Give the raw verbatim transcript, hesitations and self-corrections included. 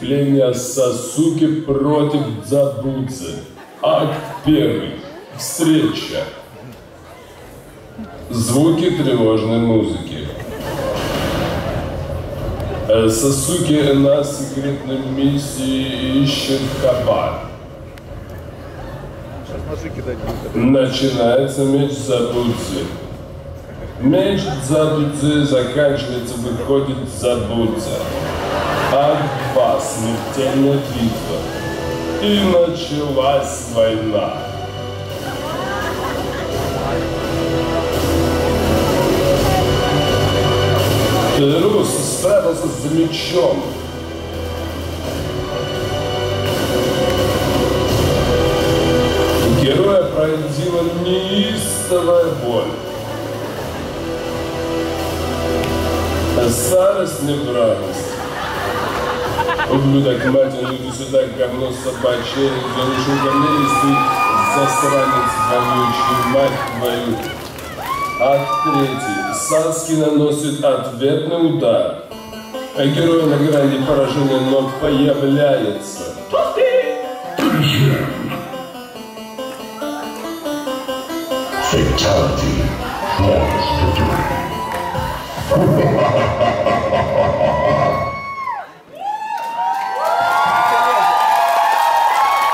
Выступление Сасуки против Дзабудзы. Акт первый. Встреча. Звуки тревожной музыки. Сасуки на секретной миссии ищет кабан. Начинается меч Дзабудзы. Меч Дзабудзы заканчивается, выходит Дзабудза. Акт два. Смертельная битва. И началась война. Рус справился с мечом. Героя пронзила неистовая боль. Старость не в радость. Ублюдок матери, иди сюда, говно собачье, залежу говнелистый, засранец вонючий, мать твою. Акт третий. Саски наносит ответный удар. А герой на грани поражения, но появляется. Fatality. Flawless victory.